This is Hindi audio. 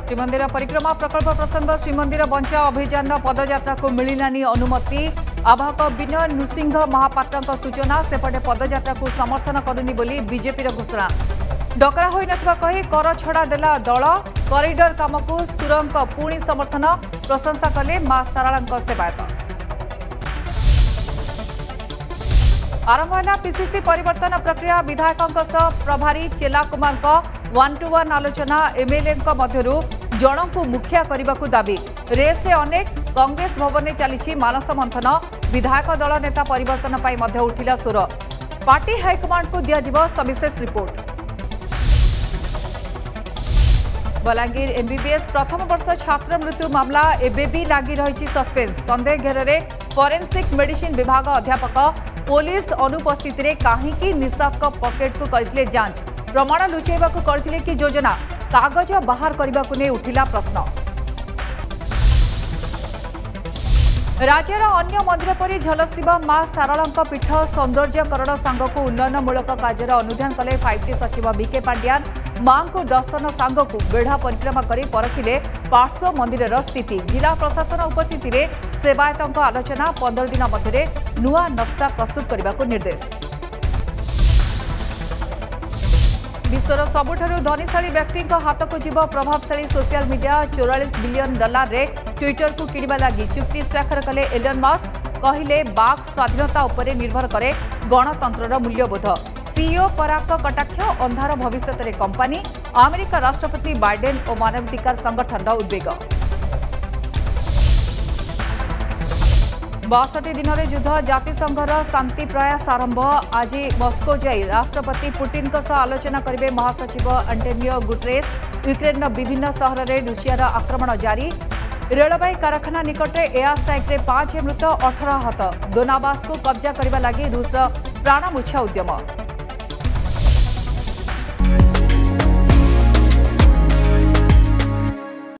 श्रीमंदिर परिक्रमा प्रकल्प प्रसंग श्रीमंदिर बंचा अभियान पदयात्रा को मिलानी अनुमति आवाहक विनय नृसिंह महापात्र सूचना सेपटे पदयात्रा को समर्थन करुनी बोली बीजेपी घोषणा डकरा होई नथिबा कही कर छड़ा देला दल कॉरिडोर काम को सुरंग पुणी समर्थन प्रशंसा कले मां साराळांक सेवायत आरंभ है पीसीसी परिवर्तन प्रक्रिया विधायकों सह प्रभारी चेला कुमार 1-to-1 आलोचना एमएलए मध्यरु जन को मुखिया करने को दाबी रेस अनेक कांग्रेस भवन में चली मानस मंथन विधायक दल नेता परिवर्तन पर मध्य उठिला सुर पार्टी हाईकमांड को दिया सविशेष रिपोर्ट बलांगीर एमबीबीएस प्रथम वर्ष छात्र मृत्यु मामला एबे भी लागी रही सस्पेंस संदेह घेर फोरेंसिक मेडिसिन विभाग अध्यापक पुलिस अनुपस्थित रे काहींकी निशाद पॉकेट को करथिले जांच प्रमाण लुचेबा को करथिले कि योजना कागज बाहर करबा को ने उठिला प्रश्न राज्यर अन्य मंदिर परि झलसिबा मां साराळांक पीठ सौंदर्यकरण सांग को उन्नयनमूलक कार्यर अनुध्यान कले 5T सचिव बीके पांड्यान मां को दर्शन सांग को बेढ़ा परिक्रमा करी परखिले पार्श्व मंदिर स्थिति जिला प्रशासन उपस्थिति रे सेवायतों आलोचना 15 दिन मध्य नुआ नक्शा प्रस्तुत करने को निर्देश विश्वर सबुठारु धनीशाली व्यक्ति हाथ को जीव प्रभावशाली सोशल मीडिया $44 बिलियन रे ट्विटर को किणवा लगी चुक्ति स्वाक्षर कले एलन मस्क कहले बाक स्वाधीनता उपरे निर्भर करे गणतंत्र मूल्यबोध सीईओ पराग कटाक्ष अंधार भविष्य रे कंपनी अमेरिका राष्ट्रपति बाइडेन और मानवाधिकार संगठन उद्वेग 62 दिन में युद्ध जातिसंघर शांति प्रयास आरंभ आज मस्को जाई राष्ट्रपति पुतिन आलोचना करेंगे महासचिव एंटोनियो गुटेरेस यूक्रेन विभिन्न सहर में रूसियार आक्रमण जारी रेलवे कारखाना निकटे एयर स्ट्राइक रे 5 मृत 18 आहत दोनाबास को कब्जा करने लगी रूसर प्राणमुछा उद्यम।